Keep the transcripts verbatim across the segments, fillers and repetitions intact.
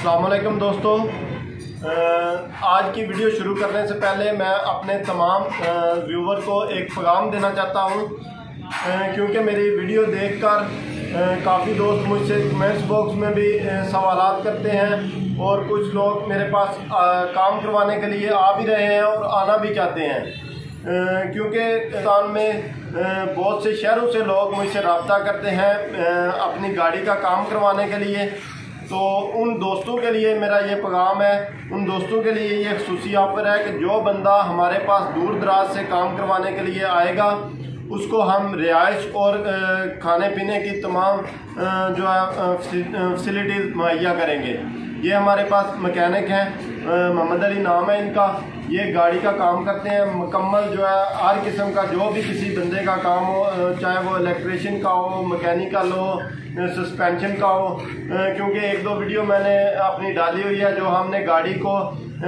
अस्सलाम वालेकुम दोस्तों, आज की वीडियो शुरू करने से पहले मैं अपने तमाम व्यूवर को एक पैगाम देना चाहता हूं, क्योंकि मेरी वीडियो देखकर काफ़ी दोस्त मुझसे कमेंट्स बॉक्स में भी सवालात करते हैं और कुछ लोग मेरे पास काम करवाने के लिए आ भी रहे हैं और आना भी चाहते हैं, क्योंकि पाकिस्तान में बहुत से शहरों से लोग मुझसे रब्ता करते हैं अपनी गाड़ी का काम करवाने के लिए। तो उन दोस्तों के लिए मेरा ये पैगाम है, उन दोस्तों के लिए ये खुसूसी ऑफ़र है कि जो बंदा हमारे पास दूर दराज से काम करवाने के लिए आएगा उसको हम रिहाइश और खाने पीने की तमाम जो है फैसिलिटीज़ मुहैया करेंगे। ये हमारे पास मैकेनिक हैं, मोहम्मद अली नाम है इनका। ये गाड़ी का काम करते हैं मुकम्मल, जो है हर किस्म का जो भी किसी बंदे का काम हो, चाहे वो इलेक्ट्रिशियन का हो, मैकेनिकल हो, सस्पेंशन का हो, क्योंकि एक दो वीडियो मैंने अपनी डाली हुई है जो हमने गाड़ी को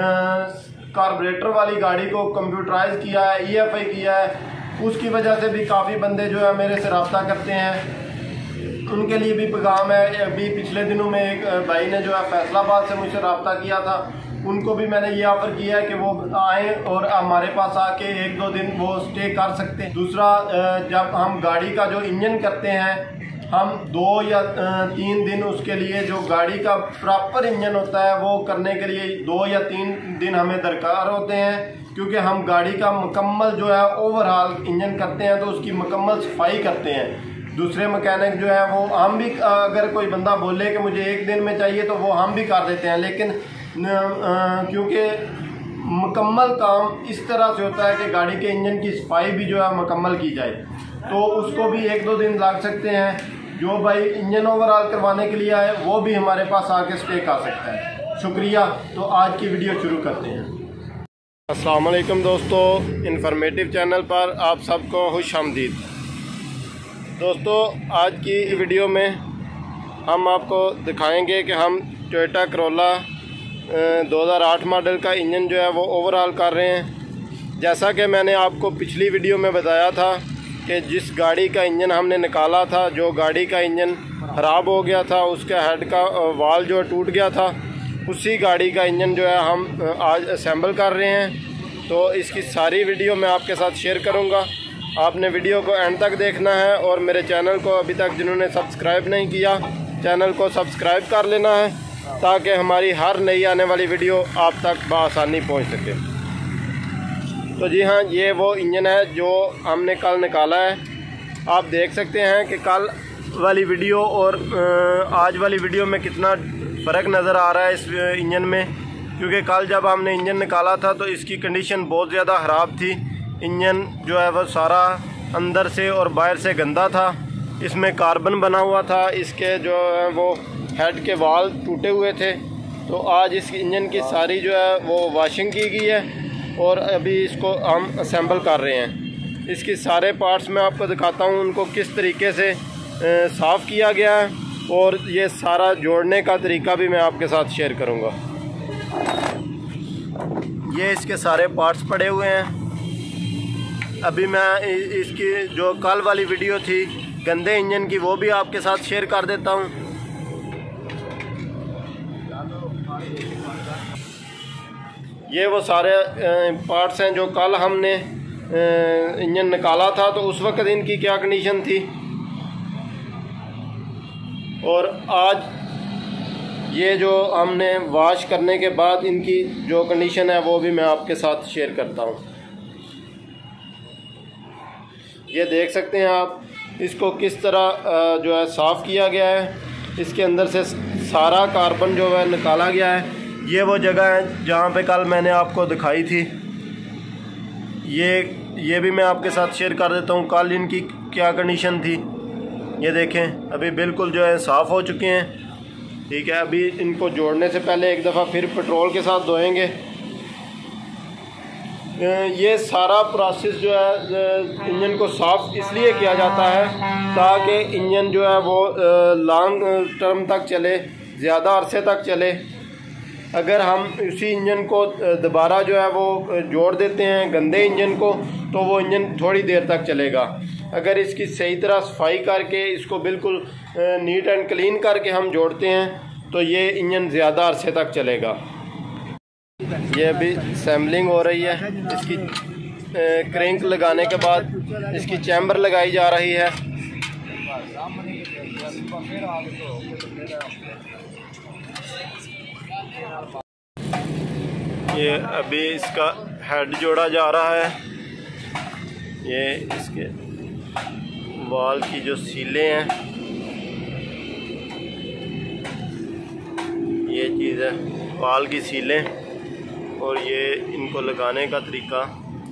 कार्बोरेटर वाली गाड़ी को कंप्यूटराइज किया है, ई एफ आई किया है। उसकी वजह से भी काफ़ी बंदे जो है मेरे से रब्ता करते हैं, उनके लिए भी पैगाम है। अभी पिछले दिनों में एक भाई ने जो है फैसलाबाद से मुझसे रब्ता किया था, उनको भी मैंने ये ऑफ़र किया है कि वो आएँ और हमारे पास आके एक दो दिन वो स्टे कर सकते हैं। दूसरा, जब हम गाड़ी का जो इंजन करते हैं, हम दो या तीन दिन उसके लिए जो गाड़ी का प्रॉपर इंजन होता है वो करने के लिए दो या तीन दिन हमें दरकार होते हैं, क्योंकि हम गाड़ी का मुकम्मल जो है ओवरऑल इंजन करते हैं तो उसकी मुकम्मल सफाई करते हैं। दूसरे मैकेनिक जो है वो हम भी, अगर कोई बंदा बोले कि मुझे एक दिन में चाहिए तो वो हम भी कर देते हैं, लेकिन क्योंकि मुकम्मल काम इस तरह से होता है कि गाड़ी के इंजन की सफाई भी जो है मुकम्मल की जाए, तो उसको भी एक दो दिन लग सकते हैं। जो भाई इंजन ओवरऑल करवाने के लिए आए वो भी हमारे पास आके स्टे कर सकता है। शुक्रिया। तो आज की वीडियो शुरू करते हैं। अस्सलाम वालेकुम दोस्तों, इन्फॉर्मेटिव चैनल पर आप सबको खुश आमदीद। दोस्तों, आज की वीडियो में हम आपको दिखाएंगे कि हम टोयोटा करोला दो हज़ार आठ मॉडल का इंजन जो है वो ओवरऑल कर रहे हैं। जैसा कि मैंने आपको पिछली वीडियो में बताया था कि जिस गाड़ी का इंजन हमने निकाला था, जो गाड़ी का इंजन ख़राब हो गया था, उसका हेड का वाल जो टूट गया था, उसी गाड़ी का इंजन जो है हम आज असेंबल कर रहे हैं। तो इसकी सारी वीडियो मैं आपके साथ शेयर करूंगा। आपने वीडियो को एंड तक देखना है और मेरे चैनल को अभी तक जिन्होंने सब्सक्राइब नहीं किया, चैनल को सब्सक्राइब कर लेना है ताकि हमारी हर नई आने वाली वीडियो आप तक बआसानी पहुंच सके। तो जी हाँ, ये वो इंजन है जो हमने कल निकाला है। आप देख सकते हैं कि कल वाली वीडियो और आज वाली वीडियो में कितना फ़र्क नज़र आ रहा है इस इंजन में, क्योंकि कल जब हमने इंजन निकाला था तो इसकी कंडीशन बहुत ज़्यादा ख़राब थी। इंजन जो है वह सारा अंदर से और बाहर से गंदा था, इसमें कार्बन बना हुआ था, इसके जो है वो हेड के वाल टूटे हुए थे। तो आज इस इंजन की सारी जो है वो वॉशिंग की गई है और अभी इसको हम असेंबल कर रहे हैं। इसकी सारे पार्ट्स मैं आपको दिखाता हूँ, उनको किस तरीके से साफ़ किया गया है और ये सारा जोड़ने का तरीका भी मैं आपके साथ शेयर करूँगा। ये इसके सारे पार्ट्स पड़े हुए हैं। अभी मैं इसकी जो कल वाली वीडियो थी गंदे इंजन की, वो भी आपके साथ शेयर कर देता हूँ। ये वो सारे पार्ट्स हैं जो कल हमने इंजन निकाला था, तो उस वक्त इनकी क्या कंडीशन थी और आज ये जो हमने वॉश करने के बाद इनकी जो कंडीशन है वो भी मैं आपके साथ शेयर करता हूँ। ये देख सकते हैं आप, इसको किस तरह जो है साफ़ किया गया है। इसके अंदर से सारा कार्बन जो है निकाला गया है। ये वो जगह है जहाँ पे कल मैंने आपको दिखाई थी। ये ये भी मैं आपके साथ शेयर कर देता हूँ कल इनकी क्या कंडीशन थी। ये देखें, अभी बिल्कुल जो है साफ़ हो चुके हैं। ठीक है, अभी इनको जोड़ने से पहले एक दफ़ा फिर पेट्रोल के साथ धोएंगे। ये सारा प्रोसेस जो है इंजन को साफ़ इसलिए किया जाता है ताकि इंजन जो है वो लॉन्ग टर्म तक चले, ज़्यादा अरसे तक चले। अगर हम उसी इंजन को दोबारा जो है वो जोड़ देते हैं गंदे इंजन को, तो वो इंजन थोड़ी देर तक चलेगा। अगर इसकी सही तरह सफाई करके इसको बिल्कुल नीट एंड क्लीन करके हम जोड़ते हैं तो ये इंजन ज़्यादा अरसे तक चलेगा। ये अभी सैम्पलिंग हो रही है। इसकी क्रैंक लगाने के बाद इसकी चैम्बर लगाई जा रही है। ये अभी इसका हेड जोड़ा जा रहा है। ये इसके वाल की जो सीलें हैं, ये चीज़ है वाल की सीलें, और ये इनको लगाने का तरीका।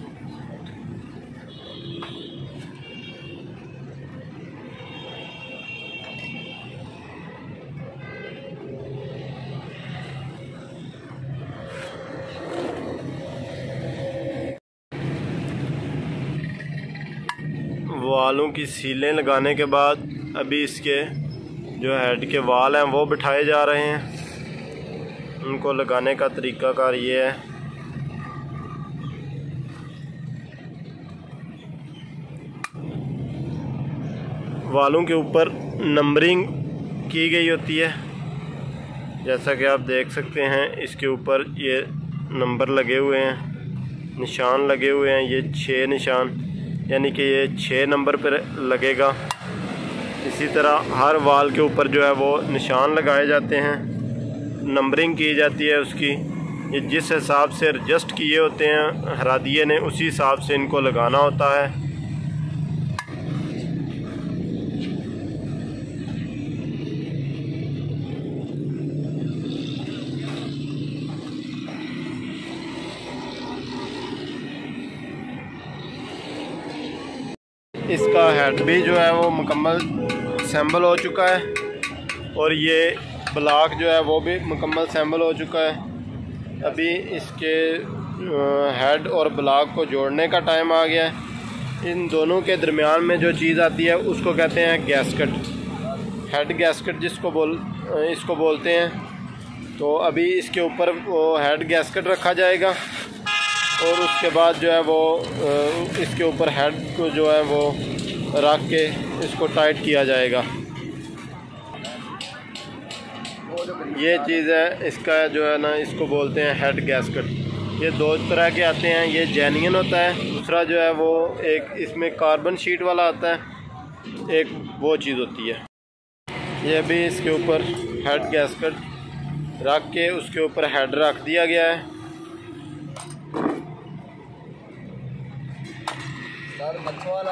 वालों की सीलें लगाने के बाद अभी इसके जो हेड के वाल हैं वो बिठाए जा रहे हैं। उनको लगाने का तरीकाकार ये है। वालों के ऊपर नंबरिंग की गई होती है, जैसा कि आप देख सकते हैं। इसके ऊपर ये नंबर लगे हुए हैं, निशान लगे हुए हैं। ये छः निशान, यानी कि ये छः नंबर पर लगेगा। इसी तरह हर वाल के ऊपर जो है वो निशान लगाए जाते हैं, नंबरिंग की जाती है उसकी। ये जिस हिसाब से एडजस्ट किए होते हैं हरादिये ने, उसी हिसाब से इनको लगाना होता है। इसका हेड भी जो है वो मुकम्मल असेंबल हो चुका है, और ये ब्लॉक जो है वो भी मुकम्मल असेंबल हो चुका है। अभी इसके हेड और ब्लॉक को जोड़ने का टाइम आ गया है। इन दोनों के दरमियान में जो चीज़ आती है उसको कहते हैं गैस्केट, हेड गैस्केट जिसको बोल इसको बोलते हैं। तो अभी इसके ऊपर वो हेड गैस्केट रखा जाएगा, और उसके बाद जो है वो इसके ऊपर हेड को जो है वो रख के इसको टाइट किया जाएगा। ये चीज़ है इसका जो है ना, इसको बोलते हैं हेड गैस्केट। ये दो तरह के आते हैं, ये जेन्युइन होता है, दूसरा जो है वो एक इसमें कार्बन शीट वाला आता है, एक वो चीज़ होती है। ये भी इसके ऊपर हेड गैस्केट रख के उसके ऊपर हेड रख दिया गया है।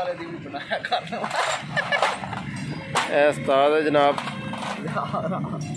उस्ताद है जनाब।